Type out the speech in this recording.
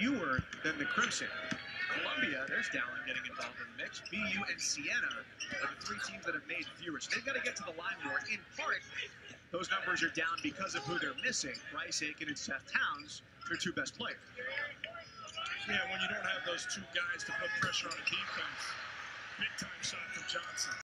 fewer than the Crimson. Columbia, there's Dallin getting involved in the mix. BU and Siena are the three teams that have made fewer. So they've got to get to the line more. In part, those numbers are down because of who they're missing. Bryce Aiken and Seth Towns, their two best players. Yeah, when you don't have those two guys to put pressure on a defense. Big time shot from Johnson.